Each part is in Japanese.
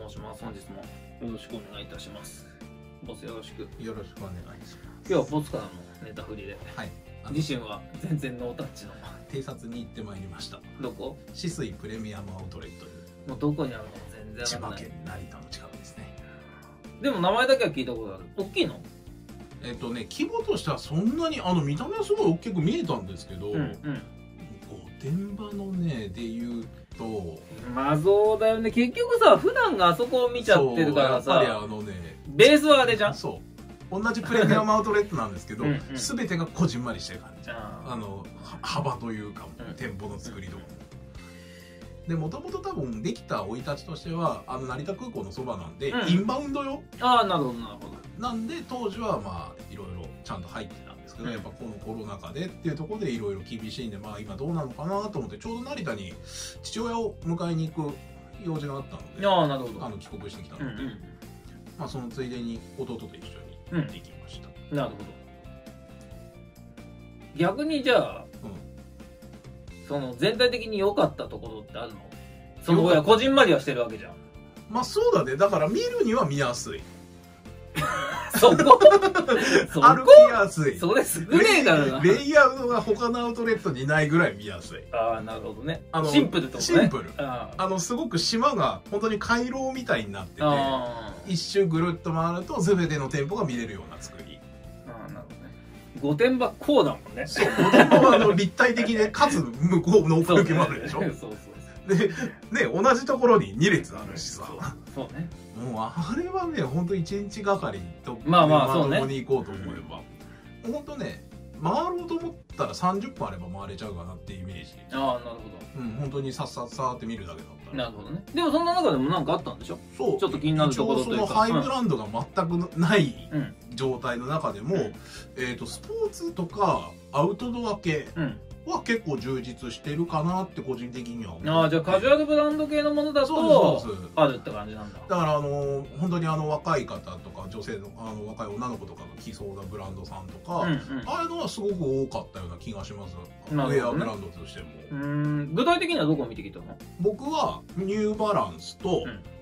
申します。本日もよろしくお願いいたします。ボスよろしく。 よろしくお願いします。 今日はボスからのネタ振りで、 はい。 自身は全然ノータッチの偵察に行ってまいりました。 どこ？ 酒々井プレミアムアウトレットに。 もうどこにあるの全然千わかんない。 葉県成田の近くですね。 でも名前だけは聞いたことある。大きいの？ 規模としてはそんなに見た目はすごい大きく見えたんですけど、御殿場のねで言うとまあそうだよね。結局さ、普段があそこを見ちゃってるからさ、 やっぱりベースはあれじゃん。 そう同じプレミアムアウトレットなんですけどうん、 全てがこじんまりしてる感じ。 あ幅というか、店舗の作りとかも。でもともと多分できた生い立ちとしては成田空港のそばなんで、インバウンドよ。 あ、なるほどなるほど。 なんで当時はまあいろいろちゃんと入ってたんですけど、やっぱこのコロナ禍でっていうところでいろいろ厳しいんで、まあ今どうなのかなと思って、ちょうど成田に父親を迎えに行く用事があったので、 ああなるほど。 帰国してきたので、まあそのついでに弟と一緒に行ってきました。 なるほど。逆にじゃあ、その全体的に良かったところってあるの？その親こじんまりはしてるわけじゃん。 まあそうだね。だから見るには見やすい。 そこ歩きやすい。 それすぐねえからな。 レイアウトが他のアウトレットにないぐらい見やすい。 ああなるほどね。シンプルってことね。 シンプル。すごく島が本当に回廊みたいになってて、一周ぐるっと回ると全ての店舗が見れるような作り。 ああなるほどね。御殿場こうだもんね。 そう、御殿場は立体的でかつ向こうの奥行きもあるでしょ。そうそうでね、同じところに2列あるしさ。 そうね。 もうあれはね、本当1日がかりとまともに行こうと思えば、本当ね、回ろうと思ったら30分あれば回れちゃうかなっていうイメージ。 ああなるほど。 本当にさっさっさって見るだけだったら。 なるほどね。でもそんな中でも何かあったんでしょ？そう。ちょっと気になるところというか。 そのハイブランドが全くない状態の中でも、スポーツとかアウトドア系は結構充実してるかなって個人的には思う。 ああじゃあカジュアルブランド系のものだとあるって感じなんだ。 だから本当に若い方とか女性の若い女の子とかが着そうなブランドさんとか、ああいうのはすごく多かったような気がします。ウェアブランドとしても。 具体的にはどこを見てきたの？ 僕はニューバランスと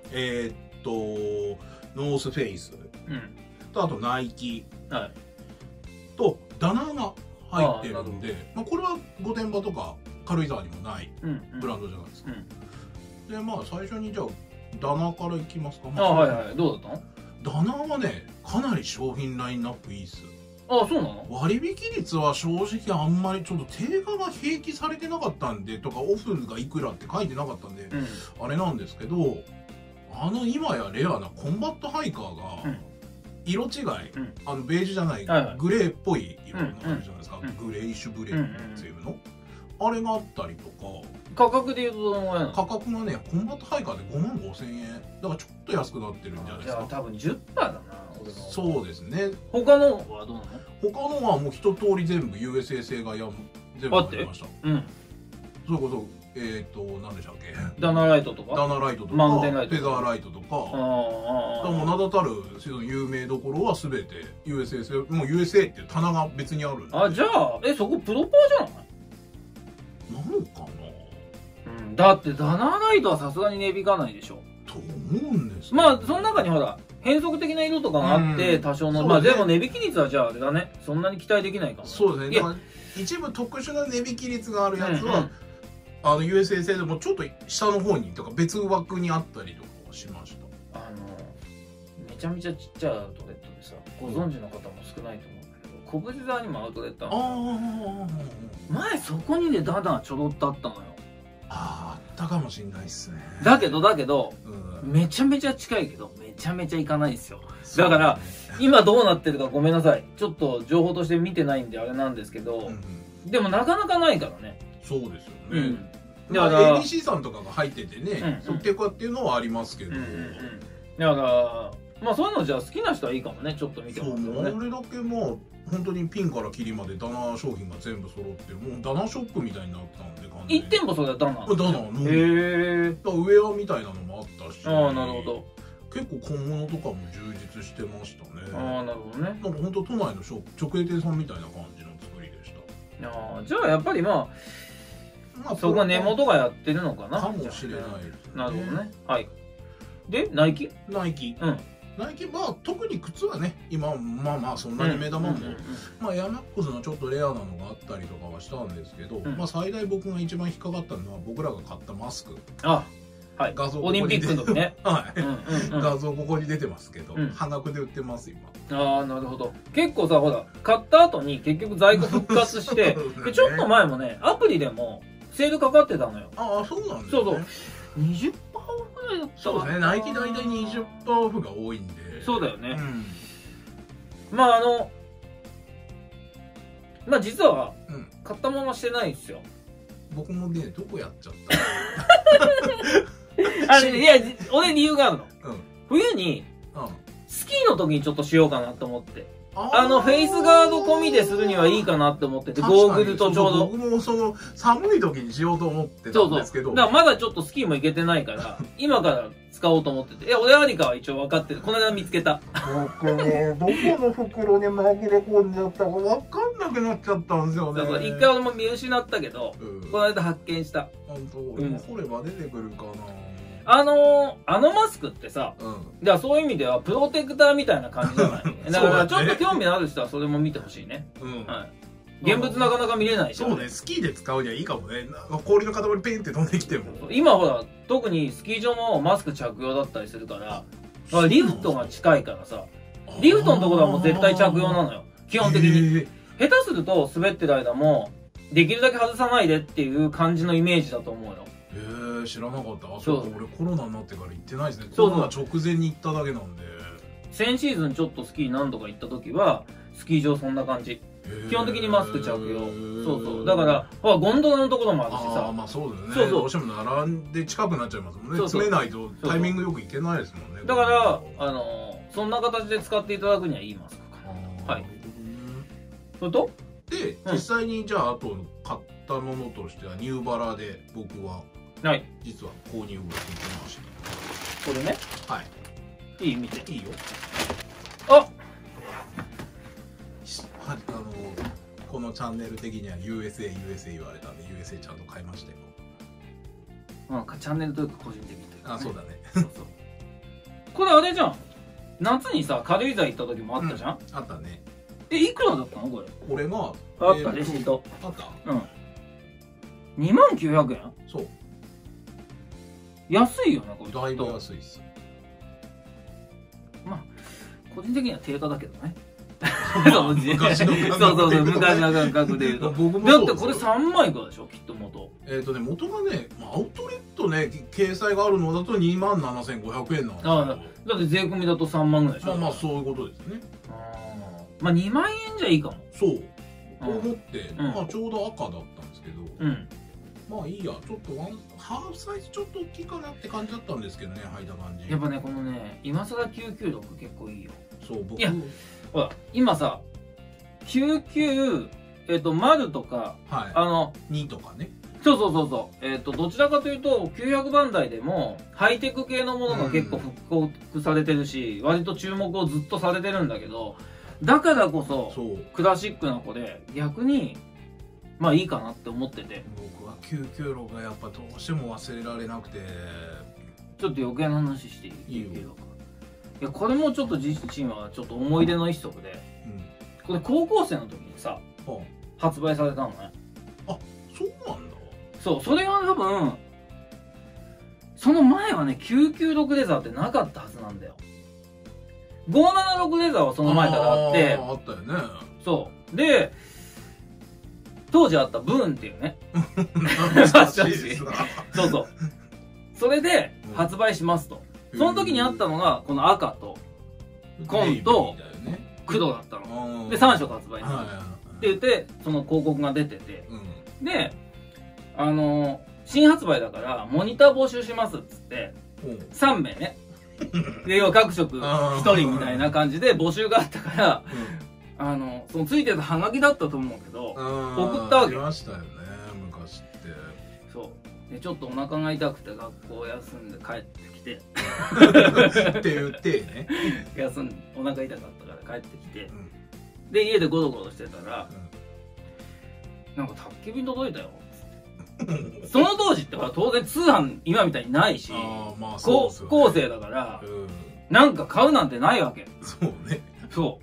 ノースフェイスとあとナイキとダナーが入ってるんで、まあこれは御殿場とか軽井沢にもないブランドじゃないですか。でまあ最初にじゃあダナーからいきますか。 はいはい。どうだったの？ダナーはねかなり商品ラインナップいいっす。 ああそうなの？ 割引率は正直あんまりちょっと定価が併記されてなかったんでとかオフがいくらって書いてなかったんで、あれなんですけど、今やレアなコンバットハイカーが色違い、ベージュじゃないグレーっぽい色になるじゃないですか。グレイッシュブレーっていうのあれがあったりとか。 価格でいうとどのぐらいなの？価格がねコンバットハイカーで55,000円だからちょっと安くなってるんじゃないですか。 じゃあ多分 10% だな。 そうですね。 他のはどうなの？ 他のはもう一通り全部 USA 製が全部ありました。それこそ何でしたっけ？ ダナライトとかダナライトとかマウンテンライトフェザーライトとか、もう名だたる有名どころは全て USA 製、もう USA っていう棚が別にあるんで。 あ、じゃあそこプロパーじゃない？ なのかな。 だってダナライトはさすがに値引かないでしょ。 と思うんです。 まあその中にほら変則的な色とかがあって多少の、まあでも値引き率はじゃああれだね、そんなに期待できないかも。 そうですね。一部特殊な値引き率があるやつはUSA 製でもちょっと下の方にとか別枠にあったりとかしました。 めちゃめちゃちっちゃいアウトレットでさ、ご存知の方も少ないと思うんだけど、小淵沢にもアウトレットあるの。前そこにねダナちょろっとあったのよ。 あったかもしれないっすね。 だけど、めちゃめちゃ近いけどめちゃめちゃ行かないですよ。だから今どうなってるかごめんなさい、ちょっと情報として見てないんであれなんですけど、でもなかなかないからね。 そうですよね。 だから ABC さんとかが入っててね、結構っていうのはありますけど、だからまあそういうのじゃあ好きな人はいいかもね、ちょっと見てもらってね。 あれだけまあ本当にピンからキリまでダナ商品が全部揃ってる、もうダナショップみたいになったんで、 1店舗それはダナ？ ダナのウェアみたいなのもあったし、 ああなるほど。 結構小物とかも充実してましたね。 ああなるほどね。 なんか本当都内の直営店さんみたいな感じの作りでした。 ああじゃあやっぱりまあそこは根元がやってるのかな。 かもしれないですね。 なるほどね。はい。 でナイキナイキ。 うん。 ナイキ、まあ特に靴はね、今まあまあそんなに目玉も、まあエアマックスのちょっとレアなのがあったりとかはしたんですけど、まあ最大僕が一番引っかかったのは僕らが買ったマスク。 あ、はい。 画像オリンピックの時ね。 はい。画像ここに出てますけど、半額で売ってます今。 ああ、なるほど。結構さ、ほら、買った後に結局在庫復活して、でちょっと前もね、アプリでもセールかかってたのよ。 ああ、そうなんですね。 そうそう。20%オフぐらいだったかな。 そうですね。ナイキ大体20%オフが多いんで。 そうだよね。まあまあ実は、買ったまましてないんですよ。 僕もね、どこやっちゃったいや、俺理由があるの。冬に、スキーの時にちょっとしようかなと思って。フェイスガード込みでするにはいいかなって思ってて、ゴーグルとちょうど。 僕もその、寒い時にしようと思ってたんですけど。 だからまだちょっとスキーも行けてないから、今から使おうと思ってて。いや、俺アリカは一応分かってる。この間見つけた。 僕ね、どこの袋に紛れ込んじゃったか分かんなくなっちゃったんですよね。 そうそう、一回俺も見失ったけど、この間発見した。 本当、俺も掘れば出てくるかな。 あのマスクってさ、だからそういう意味ではプロテクターみたいな感じじゃないだからちょっと興味のある人はそれも見てほしいね。現物なかなか見れないし。 そうね、スキーで使うにはいいかもね。氷の塊ペンって飛んできても。 今ほら、特にスキー場もマスク着用だったりするから、リフトが近いからさ、リフトのところはもう絶対着用なのよ。基本的に。下手すると滑ってる間も、できるだけ外さないでっていう感じのイメージだと思うよ。 知らなかった。あ、そうか、俺コロナになってから行ってないですね。コロナ直前に行っただけなんで。 先シーズンちょっとスキー何度か行った時は、スキー場そんな感じ。基本的にマスク着用。そうそう。だから、ゴンドラのところもあるしさ。 まあそうだよね。そうそう。どうしても並んで近くなっちゃいますもんね。詰めないとタイミングよく行けないですもんね。 だから、そんな形で使っていただくにはいいマスクか。はい。それとで、実際にじゃあ、あと買ったものとしては、ニューバラで僕は、 はい。 実は購入をしてきました。 これね。 はい。 いい見て。 いいよ。 あ、 このチャンネル的には USA 言われたんで USA ちゃんと買いましたよ。 チャンネルというか個人的に。 あ、そうだね。 そうそう。これあれじゃん。夏にさ、軽井沢行った時もあったじゃん。 あったね。 いくらだったのこれ。 これがあったレシート。 あった。 2900円。 そう。 安いよね、これ。 だいぶ安いっす。 まあ個人的には定価だけどね。 昔の感覚。 そうそう、昔の感覚で言うと。だってこれ3万いくらでしょ、きっと元。 元がね、アウトレットね、掲載があるのだと27,500円なんですよ。 だって税込みだと3万ぐらいでしょ。 まあそういうことですね。 まあ2万円じゃいいかも。 そう。と思って、まあちょうど赤だったんですけど、まあいいや、ちょっとハーフサイズちょっと大きいかなって感じだったんですけどね、履いた感じ。 やっぱね、このね、今更996結構いいよ。 そう、僕。 いや、ほら、今さ、99、丸とか、 2とかね。 そうそうそうそう。どちらかというと、900番台でも、ハイテク系のものが結構復刻されてるし、割と注目をずっとされてるんだけど、だからこそ、クラシックな子で、逆に、まあいいかなって思ってて。 僕は996がやっぱどうしても忘れられなくて。 ちょっと余計な話していい？ 996。いや、これもちょっと自身はちょっと思い出の一足で、これ高校生の時にさ、発売されたのね。 あ、そうなんだ。 そう、それは多分、その前はね、996レザーってなかったはずなんだよ。576レザーはその前からあって、 あったよね。 そう。で、当時あったブーンっていうね。そうそう。それで発売しますと。その時にあったのが、この赤と、紺と黒だったの。で、3色発売になる。って言って、その広告が出てて。で、新発売だから、モニター募集しますっつって、3名ね。で、要は各色1人みたいな感じで募集があったから、そのついてたハガキだったと思うけど、送ったわけ。 ありましたよね、昔って。 そう。で、ちょっとお腹が痛くて学校休んで帰ってきて。 って言ってね。 お腹痛かったから帰ってきて。で、家でゴロゴロしてたら、なんか宅急便届いたよ。 その当時って当然通販今みたいにないし、高校生だから、なんか買うなんてないわけ。 そうね。 そう。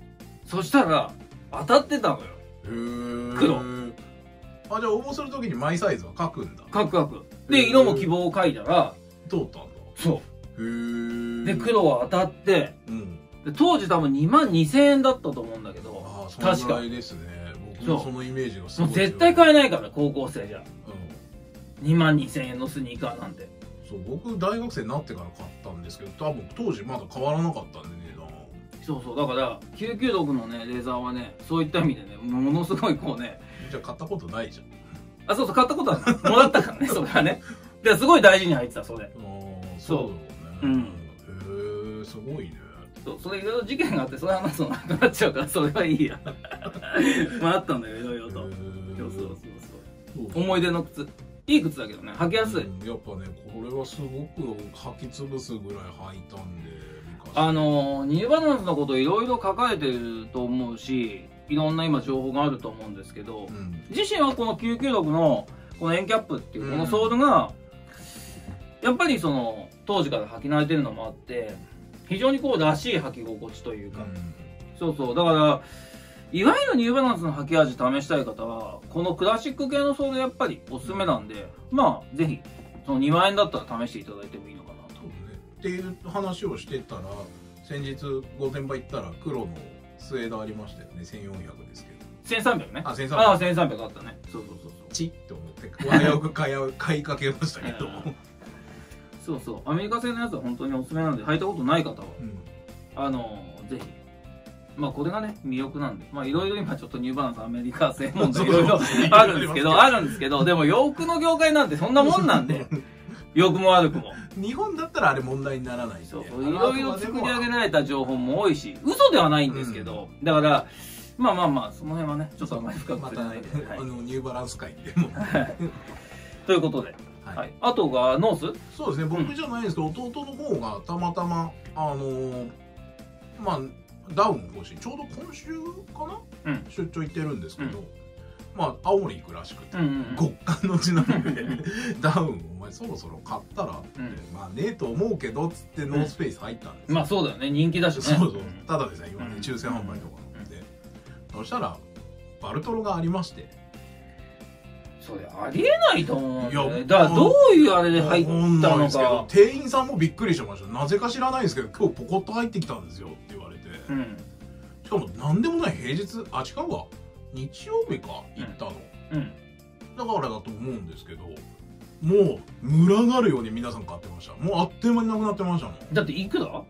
そしたら、当たってたのよ。黒。 あ、じゃあ応募するときにマイサイズは書くんだ。 書く。で、色も希望を書いたら、 通ったんだ。 そう。で、黒は当たって、で当時多分22,000円だったと思うんだけど、 確かにですね。僕もそのイメージがすごい。 もう絶対買えないから、高校生じゃ。22,000円のスニーカーなんて。 そう、僕大学生になってから買ったんですけど、多分当時まだ変わらなかったんでね。 そうだから996のねレーザーはね、そういった意味でねものすごいこうね。 じゃあ買ったことないじゃん。 あ、そう買ったことはもらったからねそれはね。ですごい大事に入ってたそれ。 そうだろうね。へえ、すごいね。 それいろいろ事件があってそれ話すのなくなっちゃうからそれはいいや。まああったんだよいろいろと。そう思い出の靴、いい靴だけどね、履きやすい。やっぱねこれはすごく履き潰すぐらい履いたんで。 ニューバランスのこといろいろ書かれてると思うし、いろんな今情報があると思うんですけど、自身はこの996のこのエンキャップっていうこのソールが、やっぱりその当時から履き慣れてるのもあって非常にこうらしい履き心地というか、だからいわゆるニューバランスの履き味試したい方はこのクラシック系のソールやっぱりおすすめなんで、まあぜひその2万円だったら試していただいてもいいのかなと。 っていう話をしてたら、先日御殿場行ったら黒のスウェードありましたよね。1400ですけど。1300ね。 あ、1300。 ああ、1300あったね。そう。 チッって思って危うく買いかけましたけど。 そう。アメリカ製のやつは本当におすすめなので、履いたことない方は、ぜひ。まあこれがね魅力なんで、まあいろいろ今ちょっとニューバランスアメリカ製問題いろいろあるんですけど、でも洋服の業界なんてそんなもんなんで。良くも悪くも日本だったらあれ問題にならないんで、 いろいろ作り上げられた情報も多いし、嘘ではないんですけど、だからまあその辺はねちょっとあまり深く触れないで、 ニューバランス界でもということで、あとがノース。 そうですね、僕じゃないんですけど、弟の方がたまたままあダウン欲しい、ちょうど今週かな、出張行ってるんですけど、まあ青森行くらしくて、極寒の地なのでダウンお前そろそろ買ったらって、まあねえと思うけどっつってノースペース入ったんですよ。 まあそうだよね、人気だしね。 そうただでさ今ね抽選販売とかなんで、そしたらバルトロがありまして、 それありえないと思うんだよね。だからどういうあれで入ったのか。 店員さんもびっくりしてました。なぜか知らないんですけど今日ポコッと入ってきたんですよって言われて、しかも何でもない平日、違うわ、日曜日か行ったの、だからだと思うんですけど、もう群がるように皆さん買ってました。もうあっという間になくなってましたもん。 だっていくら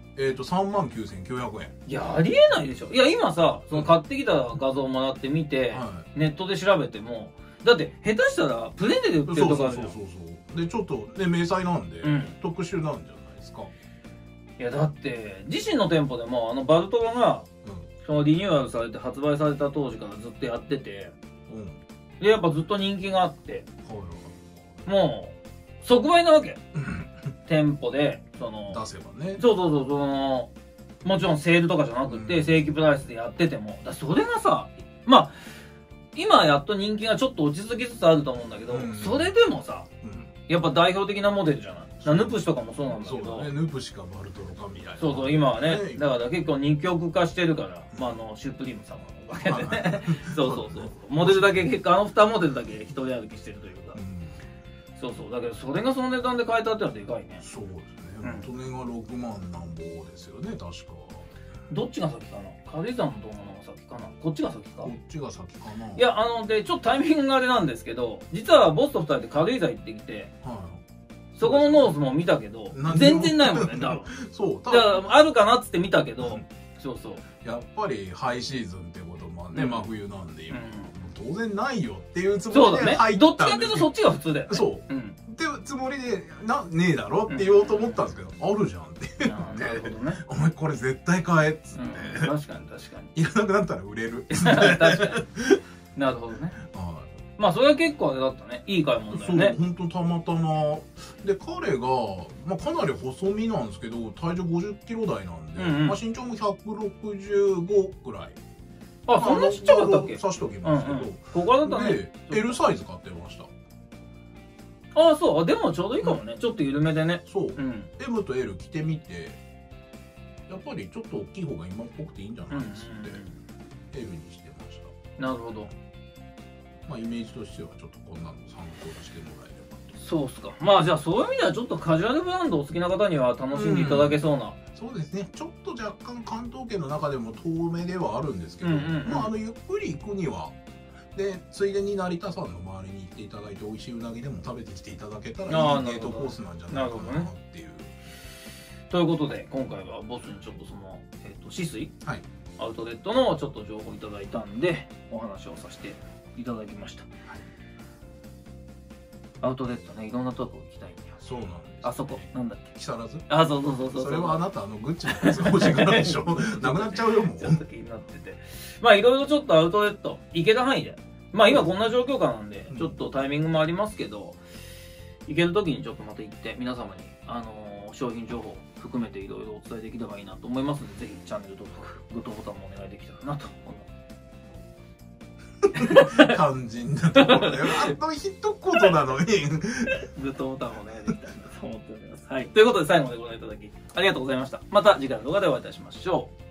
？39,900円。 いやありえないでしょ。いや今さ、その買ってきた画像をもらってみて、ネットで調べてもだって下手したらプレネで売ってるとかあるじゃん。 そうでちょっとね明細なんで、特殊なんじゃないですか。 いやだって自身の店舗でもバルトロがそのリニューアルされて発売された当時からずっとやってて、でやっぱずっと人気があって、もう即売なわけ。店舗でその出せばね。 そのもちろんセールとかじゃなくて正規プライスでやってても、それがさ、まあ今やっと人気がちょっと落ち着きつつあると思うんだけど、それでもさ、やっぱ代表的なモデルじゃない。ヌプシとかもそうなんだけど、 ヌプシかバルトロかみたいな。 そう今はね、だから結構人気化してるから、シュープリーム様のおかげでね。そうモデルだけ結構2モデルだけ一人歩きしてるというか、だけどそれがその値段で買えたってのはでかいね。 そうですね。元値が6万なんぼですよね確か。 どっちが先かな、軽井沢の動画の方が先かな、こっちが先か。 こっちが先かな。 いやでちょっとタイミングがあれなんですけど、実はボスと2人で軽井沢行ってきて、そこのノースも見たけど全然ないもんね。だからあるかなっつって見たけど、 やっぱりハイシーズンってこともね、真冬なんで今当然ないよっていうつもりで入ったんですけど、 どっちかっていうとそっちが普通だよね。 ってつもりでねえだろって言おうと思ったんですけど、あるじゃんって言って、なるほどね、お前これ絶対買えっつって、 確かにいらなくなったら売れる。 確かになるほどね。まあそれは結構あれだったね、いい買い物だよね。 そう本当たまたまで、彼がかなり細身なんですけど体重50キロ台なんで、身長も165くらい。 あ、そんなちっちゃかったっけ。 刺しときますけど、 小柄だったね。 で L サイズ買ってました。 ああ、そう。でもちょうどいいかもね。ちょっと緩めでね。 そう。M と L 着てみて、やっぱりちょっと大きい方が今っぽくていいんじゃないですって、L にしてました。 なるほど。 まあイメージとしてはちょっとこんなの参考にしてもらえればと。 そうっすか。まあじゃあそういう意味ではちょっとカジュアルブランドお好きな方には楽しんでいただけそうな。 そうですね。ちょっと若干関東圏の中でも遠目ではあるんですけど、まあゆっくり行くには、でついでに成田山の周りに行っていただいて美味しいうなぎでも食べてきていただけたらいいデートコースなんじゃないかなっていう。 ということで今回はボスにちょっとその止水、はい、アウトレットのちょっと情報いただいたんでお話をさせていただきました。はい、アウトレットね、いろんなとこ行きたいんだよ。 そうなんです、ね。 あそこなんだっけ、 木更津。 あ、そうそうそうそう。 それはあなたグッチのやつ欲しいからでしょ。なくなっちゃうよもう。 ちょっと気になってて、まあいろいろちょっとアウトレット行けた範囲で、まあ今こんな状況下なんでちょっとタイミングもありますけど、行ける時にちょっとまた行って皆様に商品情報含めていろいろお伝えできればいいなと思いますので、ぜひチャンネル登録、グッドボタンもお願いできたらなと思います。肝心なところであと一言なのにグッドボタンもお願いできたらなと思っております。はい、ということで最後までご覧いただきありがとうございました。また次回の動画でお会いいたしましょう。